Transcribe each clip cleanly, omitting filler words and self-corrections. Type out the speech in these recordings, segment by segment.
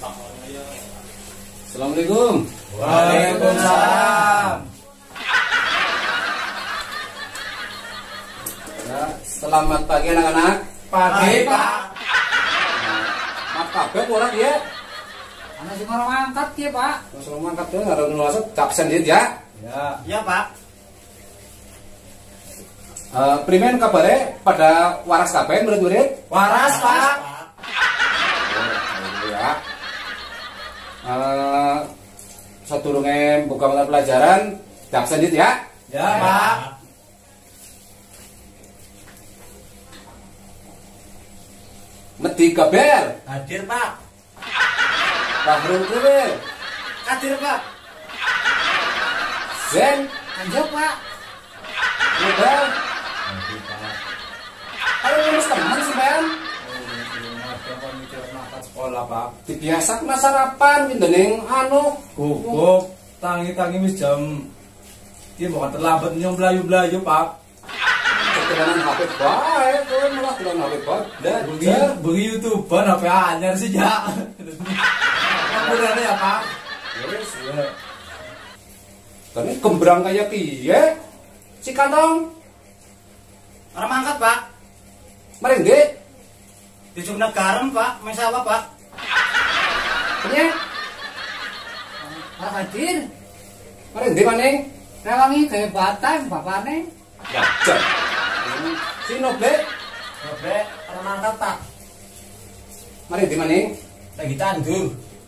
Assalamualaikum. Waalaikumsalam. Ya, selamat pagi anak-anak. Pagi, Pak. Maaf kabeh ora ya? Ana sing ora ngangkat ya, Pak. Wis ora mangkat tuh karo nulasut absen dit ya. Ya, Pak. Primen kabare pada waras kabeh murid-murid? Waras, Pak. Ya. Sadurunge buka mata pelajaran, absen dit ya. Ya, Pak. Medi kabar. Hadir, Pak. Bahrul kuwe. Hadir, Pak. Zen, Anjok, Pak. udah. Ayo lulus teman sampean. Sekolah, Pak. Dibiasa kena sarapan pindening anu Guguk, tangi-tangi wis jam iki bukan terlambat nyong blayu-blayu, Pak. keturunan HP bae, kowe malah keturunan HP bae. Belajar. Bengi YouTuber HP anyar sih, ya. Ngapunten ya, Pak. Wis ya. Tane gembrang kaya piye? Si kantong. Ora mangkat, Pak. Mari Dik. Dijumna garam, Pak. Mesawa, Pak. Punya. Ora hadir. Mari Dik maning. Rewangi gawe batang bapane. Wajar. Si Noble. Oke, ora mangkat, Pak. Mari Dik maning. Lagi tandur.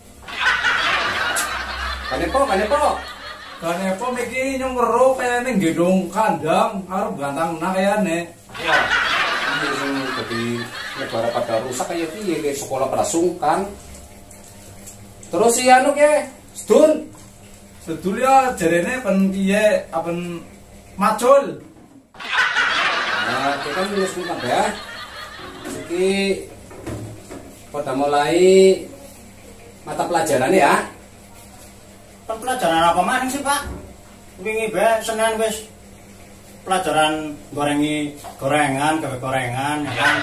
Kanepo. Kan apa iki nyong weruh kayane nggendong kandang arep gantang nah kayane. Wah. Ini sing dadi negara pada rusak kaya piye ke sekolah pada sungkan. Terus si anu ke, Sedul. Sedul ya jarene pen piye apen macul. Nah, kita kan lulus kabeh ya. Iki pada mulai mata pelajaran ya. Pelajaran apa maning sih, Pak? Wingi bae Senin wis pelajaran gorengan, gawe gorengan ya kan.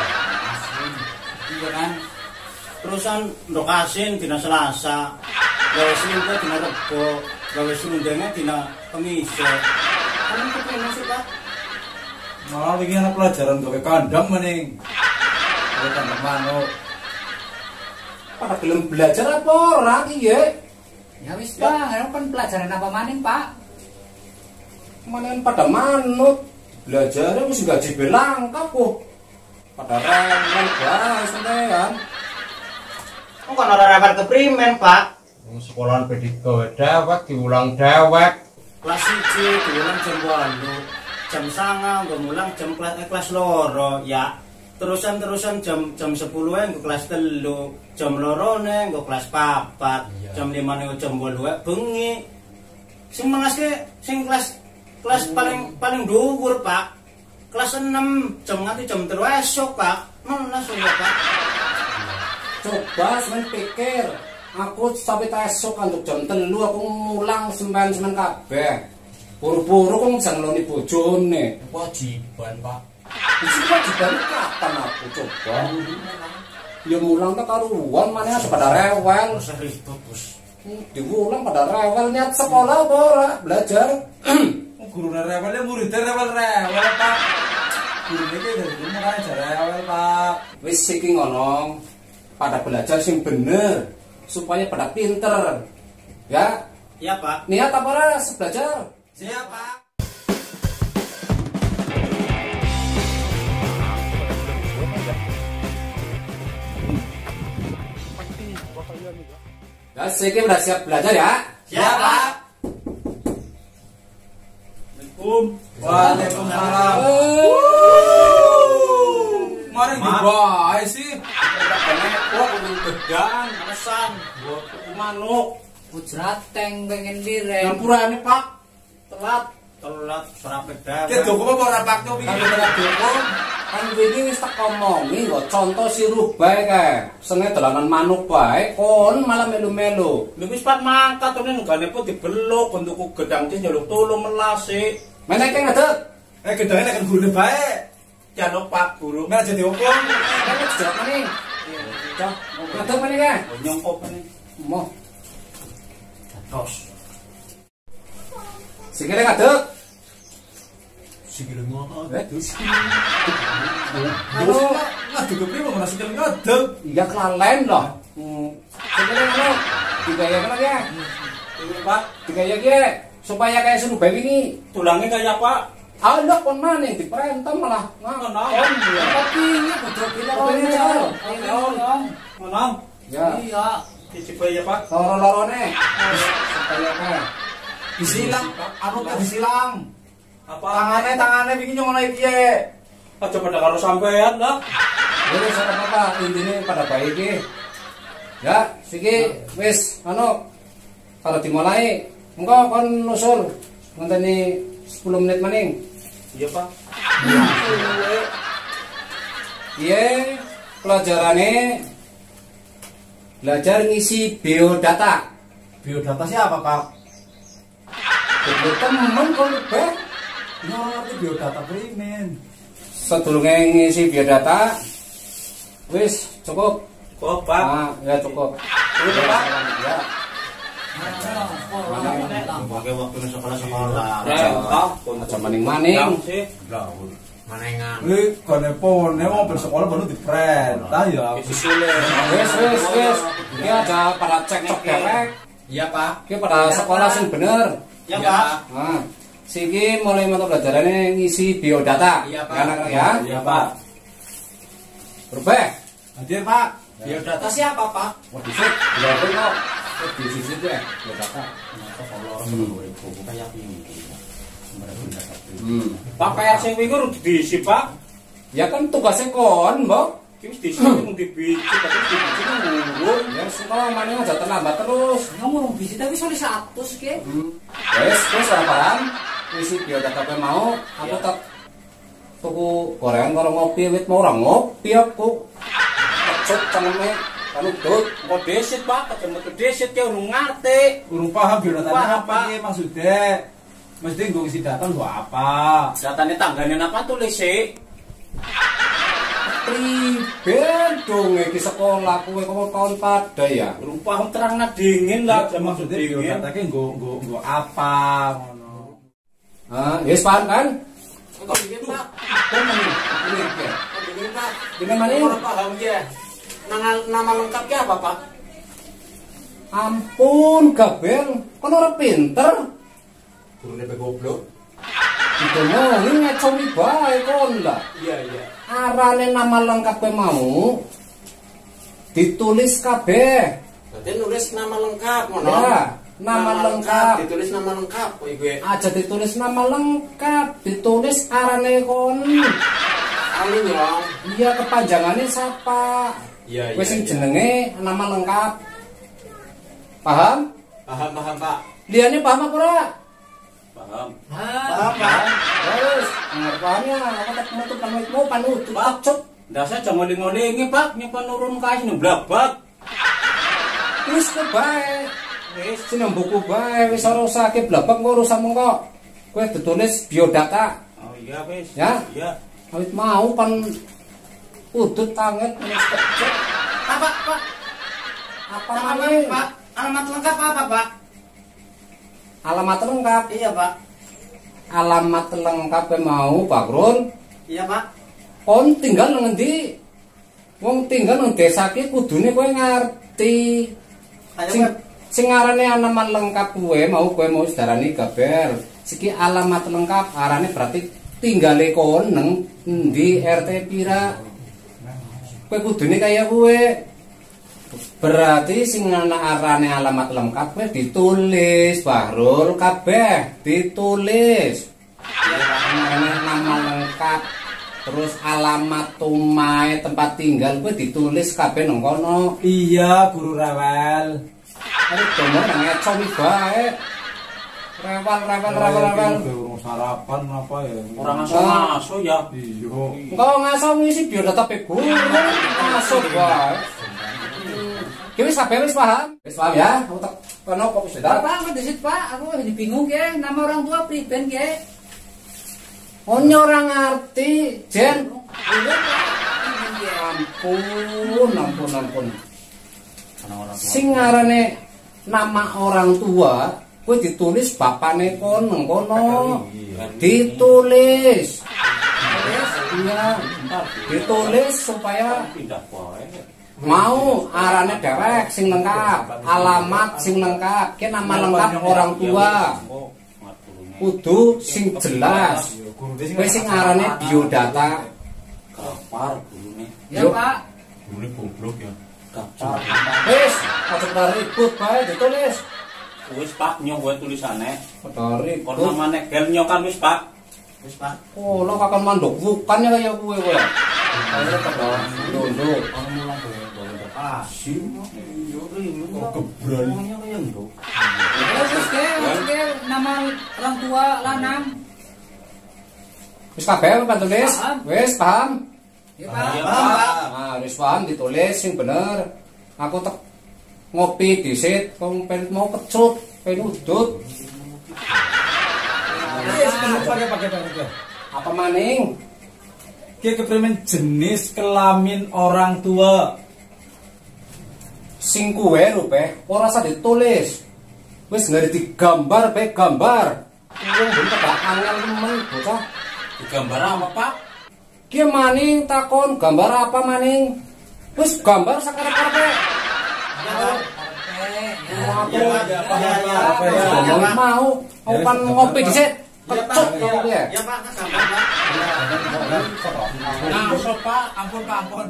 Iya kan. Terusan ndok asin dina Selasa. Gawe Senin dina Rebo, gawe Sundenge dina Kamis. Kan kepene sih, Pak? Malah wingi ana pelajaran gawe kandang maning. Gawe kandang manuk. Pada belum belajar apa ora iki ya? Ya wis, Pak. Kan pelajaran apa maning, Pak? Kemarin pada manut belajarnya wis gaji belangkap kok. Pada rewel bae sampean. Kok kan ora rapat keprimen, Pak? Sekolahan pediko dewek diulang dewek. Kelas 1 diulang jam 8, jam 9 nggo mulang jam kelas loro ya. Terusan jam 10 nggo kelas 3, jam 2 nggo kelas 4, jam 5 nggo jam 8 bengi. Sing mengaske sing kelas paling dhuwur, Pak. Kelas 6 jam nganti jam 3 esuk, Pak. Menas ya, Pak. Coba sampean pikir, aku sampai esuk untuk jam 3 aku mulang sembahan kabeh. Buru-buru kok bisa ngeloni bojone. Kewajiban, Pak. Iki kewajiban kapan aku coba? Ya mulang tak karuan maneh pada rewel. Usah ribet, Bos. Diulang pada rewel niat sekolah apa ora belajar. Gurune rewel muridé rewel-rewel, Pak. Gurune iki dari rumah kan aja rewel, Pak. Wis iki ngono. Pada belajar sing bener supaya pada pinter. Ya, Iya, Pak. niat apa ora belajar? Siap, Pak. Ya, siki udah siap belajar ya? Siap, Pak. Waalaikumsalam. Mari dibae sih. Kok gedang, Alasan buat tuku manuk. Bujrateng pengen direng. Ngampurane, Pak. Telat. Telat serapet Ki dawet. doko apa ora pakno Kan iki? ora dukung. Kan wingi wis tak omongi kok contoh sirup bae kae. Senge dolanan manuk bae, kon malah melu-melu. Lha wis pat mangkat to ning gane po dibeluk bentukku gedang iki njaluk tulung melase. Meneke ngadeg. Gedangnya kan gurune bae. Jaluk Pak Guru. Nek jadi hukum. Kan jawab maning. Cok, ngadeg meneh ke? Nyongkop ini. Moh, Terus. sikile ngadeg. Sikile ngono. Eh, Anu ngadeg kepriye mau sikile ngadeg. iya kelalen loh. Sikile ngono. Digayakan lagi ya. Ini Pak, Digaya ki supaya kayak seru bayi ini. tulangnya kayak apa? Allah kon maning diperenteng malah ngangon. Tapi ini kudu kira-kira. Mana? Ya. Iya. Dicoba ya Pak. Loro-lorone. Supaya kayak Disilang, anu tak disilang. Apa? Tangane bikin ngono iki piye? Aja pada karo sampean lah. wis ora apa-apa, intine pada baik iki. Ya, siki wis anu kalau dimulai engko kon nusul ngenteni 10 menit maning. Iya Pak. Iya, pelajarannya belajar ngisi biodata. Biodata siapa, Pak? Jadi temen kon be Ngerti biodata primen. sedurunge ngisi biodata wis cukup. Kok Pak? Nah, ya cukup. Cukup, Pak? Ya. Pakai waktu di sekolah-sekolah. Aja maning-maning. Sih. Manengan. Kuwi gone pone mau bersekolah baru diperintah ya. Wis. Iki aja pada cek-cok derek. Iya, Pak. Iki pada sekolah sing bener. Iya, Pak. Nah, siki mulai mata pelajarannya ngisi biodata. Iya, Pak. Ya, anak ya. Iya, Pak. Berubah. Hadir, Pak. Biodata siapa, Pak? Wah, dhisik. Ya kok. Di sisi ya, biodata. Kayak ini. Pak PR sing wingi kudu diisi Pak. Ya kan tugasnya kon, Mbok. Ki wis diisi mung dibiji, tapi dibiji ngurung. Ya semua maning aja terlambat terus. Ngomong biji tapi soal 100 ke. Wes ora paham. Ngisi biodata kowe mau, aku tak tuku gorengan karo ngopi wit mau ora ngopi aku. Cocok cangeme kan udut. Kok desit Pak, ketemu ke desit ya urung ngerti. Urung paham biodata Paham, apa iki maksudnya? Mesti nggo isi data nggo apa? Datane tanggane apa tulis sih? Priben dong iki sekolah kowe kok kawan pada ya. Urung paham terangna dingin lah jam maksud Maksudnya dingin. biodata ki nggo apa ngono. Ah, wis paham kan? Kok bikin, Pak? Kan ini ya. Kok bikin, Pak? Dengan mana ini? Orang paham ya. Nama lengkapnya apa, Pak? Ampun, Gabel, kon ora pinter. Gurune pe goblok. Didomongin ngecomi bae kon lah. Iya, iya. Arane nama lengkap kowe mau ditulis kabeh. Berarti nulis nama lengkap, ngono. Ya, nama lengkap. Ditulis nama lengkap, kok gue. Aja ditulis nama lengkap, ditulis arane kon. Ani nyong. Iya, kepanjangannya siapa? Iya, Kowe sing jenenge nama lengkap. Paham? Paham, Pak. Liane paham apa ora? Paham. Paham, Pak. Terus, pahamnya apa tak metu panutmu panut cuk. Ndase aja ngoling-ngolingi Pak, nyapa nurun kae nblabak. Wis ke bae. Wis jeneng buku bae, wis ora usah ke blabak kok urusanmu kok. Kowe ditulis biodata. Oh iya wis. Ya. Iya. Awit mau pan udut tanget wis kecek. Pak. Apa maneh? Pak? Alamat lengkap apa, Pak? Alamat lengkap. Iya, Pak. Alamat lengkap mau Pak Run. Iya, Pak. Kon tinggal nang endi? Wong tinggal nang desa ki kudune kowe ngerti. Sing arane alamat lengkap kowe mau sedarani Gabel. Siki alamat lengkap arane berarti tinggale kon nang endi RT pira. Kowe kudune kaya kowe. Berarti sing ana arane alamat lengkap kowe ditulis Bahrul kabeh ditulis. Arane nama lengkap terus alamat tumae tempat tinggal kowe ditulis kabeh nang kono. Iya, Guru Rewel. Ari domong nang ecomi bae. Rewel. Urung sarapan apa ya? Orang ngaso-ngaso ya. Iya. Engko ngaso ngisi biodata pe guru. Ngaso bae. Ki wis kabeh wis paham? Wis paham ya? Aku tak kono kok wis Pak, aku disit Pak, aku jadi bingung ya, nama orang tua priben ya. Onyo ora ngerti, Jen. Iya Pak, Ampun. Sing ngarane nama orang tua, kowe ditulis bapane kono. Ditulis. Iya, ditulis supaya mau arane dewek sing lengkap, alamat sing lengkap, ki nama lengkap orang tua. Kudu sing jelas. Kowe sing arane biodata. Kapar gurune. Ya, Pak. Gurune goblok ya. Kapar. Wis, aja ribut bae ditulis. Wis Pak nyong kowe tulisane. Ora Kon ribut. namane gel nyokan wis Pak. Wis Pak. Oh, lo kakon manduk bukannya kaya kowe kowe. Ayo kedo nduk. Asin. Yo rimo. Gebral. Terus ke nama orang tua lanang. Wis kabeh apa tulis? Paham. Wis paham? Ya, Pak. Iya, Pak. Nah, wis paham ditulis sing bener. Aku tek ngopi dhisit, wong pengen mau kecut, pengen udut. Wis pakai. Apa maning? Ki keprimen jenis kelamin orang tua. Sing kuwe rupe ora usah ditulis. Wis ngerti gambar bae gambar. Wong ben tak angel temen bocah. Digambar apa Pak? Ki maning takon gambar apa maning? Wis gambar sakarep-karepe. Ya, mau kan ngopi dhisik. Ya, Pak. Kecut kok ya. Ya, Pak, gambar, Pak. Nah, Pak, ampun.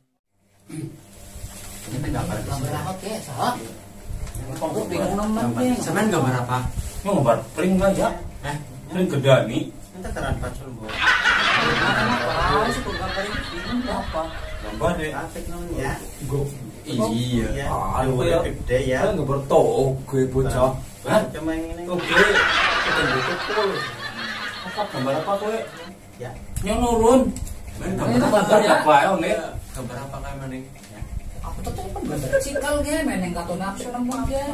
Gambar apa ke? Salah. Kok bingung nemen ki. Sampean gambar apa? Gambar pring aja. Pring gedani. Nanti teran pacul, Bu. Apa sih kok gambar ini bingung apa? Gambar deh. Apik non ya. Iya. Ya. Aduh, ya. Gede ya. Kan gambar toge bocah. Cuma yang ini. Toge. Betul. Apa gambar apa kowe? Ya. Nyong nurun. Ini Gambar gambar ya? apa ya, Nek? Gambar apa kae maning? Aku tetep kan gambar cikal ge meneng katon nafsu nang mun ge.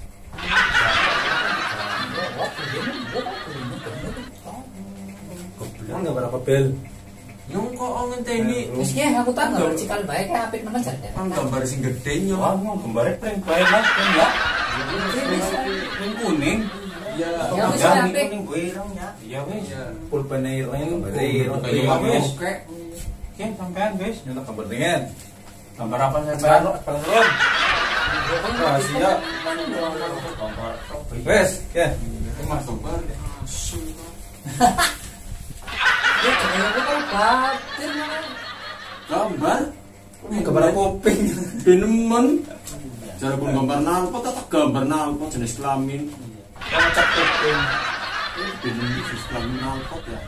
Kan gambar apa bel? Nyong kok ngenteni. Wis ge aku tak gambar cikal bae ka apik nemen jar. Kan gambar sing gede nyong. Wah, nyong gambare pring bae lah, kan ya. Pring kuning. Ya. Ya wis Gambar apik. Ini gue ireng ya. Iya wis. Pulpen ireng. Iya wis. Oke, sampean wis. Nyoba gambar dengan. Gambar apa sampean? Pelon. Rahasia. Wes, ya. Mas gambar. Ya kaya aku kan batin mana. Gambar? Gambar kuping. Denemen. Cara pun gambar nalpot atau gambar nalpot jenis kelamin. Cak kuping. Denemen jenis kelamin nalpot ya.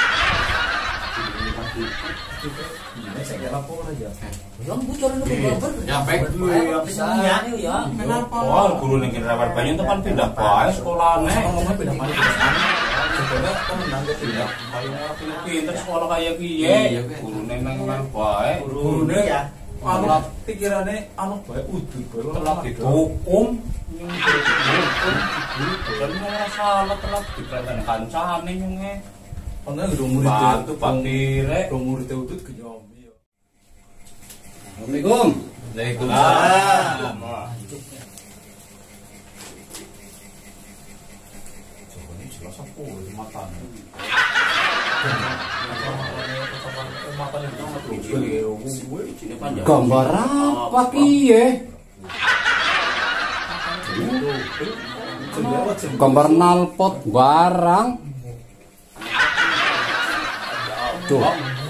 Ini saya kira apa aja. Yang bocoran aku gambar. Ya, baik. Bisa ya. Ya. Kenapa? Wah, guru ning Rawar Banyu itu kan pindah bae sekolahane. Ngomongnya pindah mana? Sebenarnya pemenang ke pindah. Kayak pinter sekolah kayak kiye. Gurune nang bae. Gurune ya. anu pikirannya anu bae udut bae Telat dihukum. Dan ora salah telat dipreteni kancane nyunge. Ono gedung murid Bantu Pak Pire. gedung murid udut kenyom iya. Assalamualaikum. Waalaikumsalam. Ini jelas apa di matanya. Gambar apa kiye? Gambar nalpot barang. Tuh.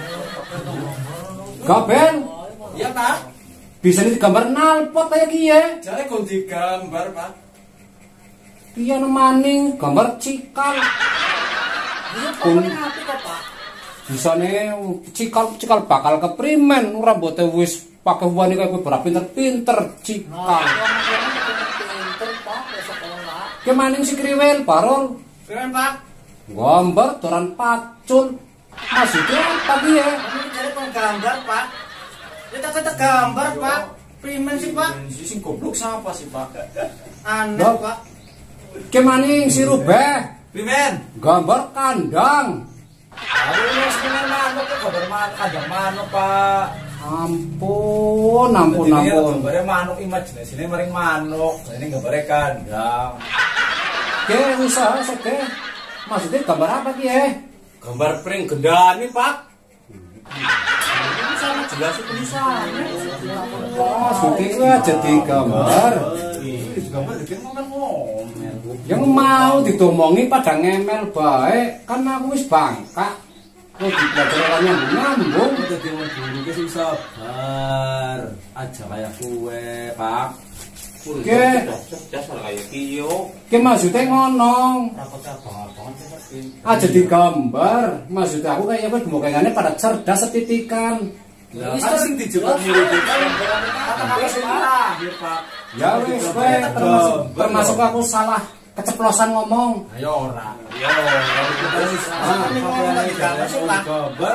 Kabel. Iya Pak. Bisa nih gambar nalpot kayak kiye. Jare kon digambar Pak. Kiye maning gambar cikal. Iya paling apik kok, Pak. Bisa nih cikal bakal keprimen ora mbote wis pakai wani kayak gue pinter-pinter cikal. Pinter, Pak, ke sekolah. Ki maning si kriwel parol. Keren, Pak. Gambar doran pacul. Maksudnya apa kiye? Kamu cari penggambar, Pak. Ya tak gambar, Pak. Primen sih, Pak. Sing goblok siapa sih Pak? Aneh, Loh. Pak. Ki maning si rubeh. Primen. Gambar kandang. Aduh, sebenarnya mana kok gambar mana? Kandang mana Pak? Ampun, ampun, Jadi ini ampun. gambarnya manuk imajinasinya maring manuk. Ini gambarnya kandang. Oke, usaha oke. Maksudnya gambar apa ki ya? Gambar pring gendani, Pak. Ini sama jelas tulisannya. Maksudnya itu aja digambar. Gambar bikin kan ngomel. Yang mau ditomongi pada ngemel baik, kan aku wis bangka. Oh, dipelajar nyambung-nyambung. Jadi mau guru ke sing sabar. Aja kayak kue, Pak. Oke. Dasar kayak kiyo. Ki maksudnya ngono. Rapot abang-abang Aja digambar. Maksud aku kayak apa kemungkinannya pada cerdas setitikan. Lah kan sing dijebak murid kan kata-kata sing terakhir, Pak. Ya wis kowe termasuk aku salah keceplosan ngomong. Ayo ora. Yo, terus gambar.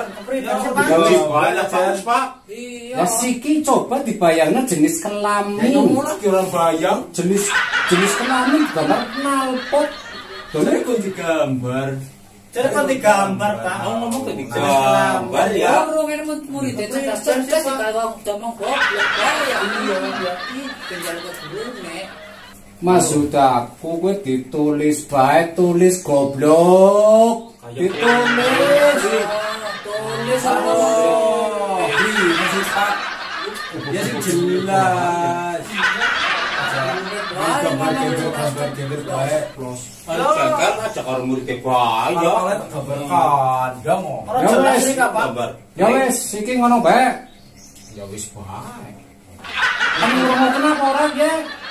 Pak. Ya siki coba dibayangnya jenis kelamin. Lagi orang bayang. Jenis kelamin gambar knalpot. Jadi kok digambar. Jadi kan digambar, Pak. Ngomong ke digambar ya. Orang ini murid itu cerdas kalau ngomong goblok ya. Iya. Tinggal ke gurune. Maksud aku gue ditulis baik tulis goblok. Ditulis. Tulis Oh, ini masih Pak. Ya sing jelas. Gambar baik. Ayo gagal aja karo murid bayang. Gambar kandang kok. Orang Ya jelas wes. ini Kak, Pak. Gambar. Ya wes, siki ngono bae. Ya wis bae. Kamu ngomong kenapa orang ya?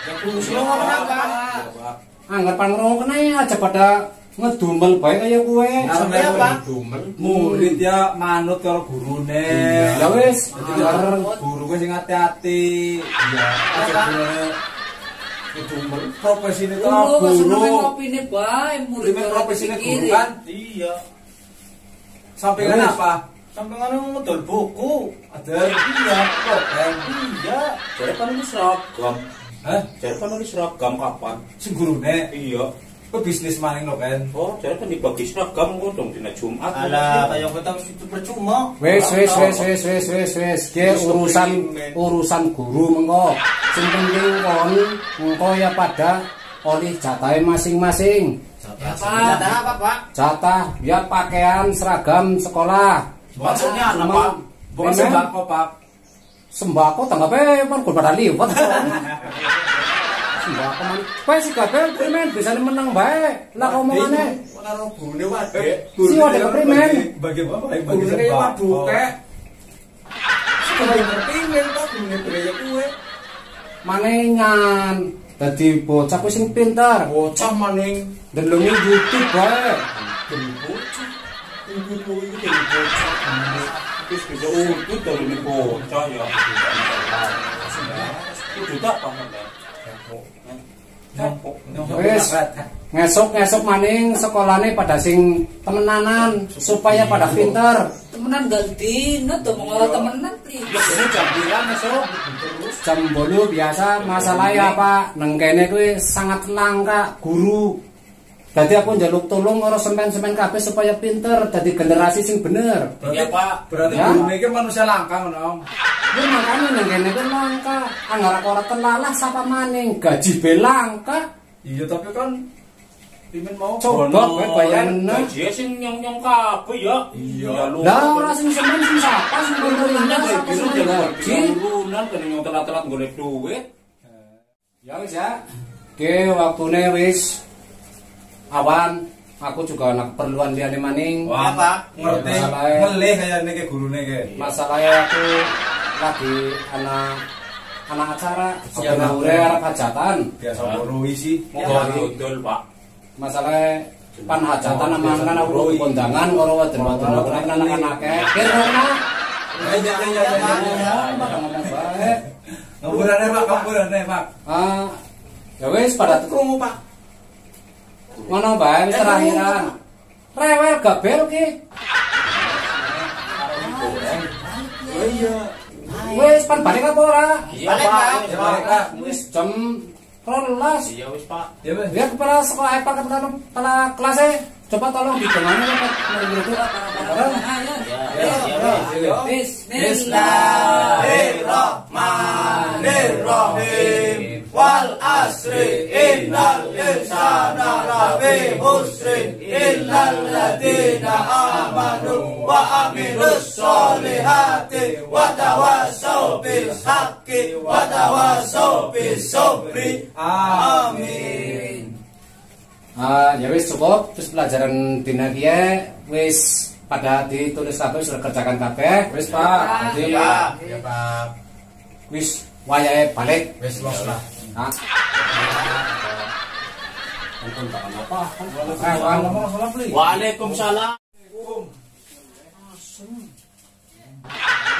Anggapan ngomong kena ya aja pada ngedumel bae kaya kowe. Sampai apa? Murid ya manut karo gurune. Ya wis, biar Guru gue sing hati-hati. Iya, aja gurune itu profesi ini kan Guru guru. ngopine bae murid Primer profesi ini guru kan. Iya. Sampingan Terus? apa? Sampai ngono ngedol buku. Ada iya, program. Iya. Jadi kan nulis seragam. Hah? Jadi kan nulis seragam kapan? Sing gurune Iya. ke bisnis maning lo kan. Oh, jadi kan dibagi seragam kok dong dina Jumat. Alah, kayak kita itu percuma. wis. Ki urusan guru mengko. Sing penting kon mengko ya pada oleh jatahe masing-masing. Ada apa, Pak? Jatah ya pakaian seragam sekolah. Maksudnya apa, Emang- Pak? Bukan emang- sembako, Pak. Sembako tanggape pun kudu pada liwat. Sembako man. Kowe sik kabeh primen bisa menang bae. Lah omongane. Karo gurune wadek. Si wadek keprimen. Bagi apa? Bagi Gurune kaya waduke. Sekolah keprimen Pak, gurune budaya kuwe. Manengan. Dadi bocah ku sing pinter. Bocah maning Ndelungi YouTube bae. dari bocah. Ibu itu dari bocah. Terus bisa urut dari ini bocah ya. Itu tak paham kan? Wis. Ngesuk maning sekolahane pada sing temenanan supaya pada pinter. Temenan ganti, tuh mengolah temenan priye. Ini jam pirang esok terus. Jam 8 biasa masalahnya apa? Neng kene kuwi sangat langka guru. Dadi aku njaluk tolong karo sampean-sampean kabeh supaya pinter dadi generasi sing bener. Iya Pak. Berarti Ya. gurune iki manusia langka ngono. Ya makanya neng kene kuwi langka. Anggar ora telalah sapa maning gaji be langka. Iya tapi kan pimen mau Coba kowe bayangin. Gaji sing nyong-nyong kabeh ya. Iya. Lah ora sing sampean sing sapa sing pemerintah sapa sing gaji. Urunan kan yang telat-telat golek duit. Ya wis ya. Oke, waktune wis. Awan, aku juga anak keperluan liyane maning. Wah, Pak. ngerti. Masalahnya- Melih kayane ke gurune ke. Masalahnya aku lagi anak acara Ya, sebenarnya arep hajatan. Biasa boroi sih. Mau dodol Pak. Masalahnya pan hajatan aman kan aku kudu kondangan karo wadon-wadon anak-anake. Kirana Iya. pada ngomong bae. Ngaburane Pak, ngaburane Pak. Ah, ya wis pada krungu, Pak. Ngono bae wis terakhiran. Rewel gabel ki. Oh iya. Wis pan balik apa ora? Iya Balik, Pak. Pak. Ya balik Pak. Wis jam 12. Iya wis Pak. Ya wis. Ya kepala sekolah kepala kelasnya Coba tolong ditemani Pak murid-murid. Bismillahirrahmanirrahim. Wal asri innal insana lafi khusrin illal ladzina amanu wa amilus solihati wa tawasaw bil haqqi wa tawasaw bis sabri. Amin. Ya wis cukup terus pelajaran dina kiye wis pada ditulis kabeh sudah kerjakan kabeh wis Pak. Jadi Ya Pak. wis wayahe balik Wis los lah. nah Untung tak apa kan Waalaikumsalam.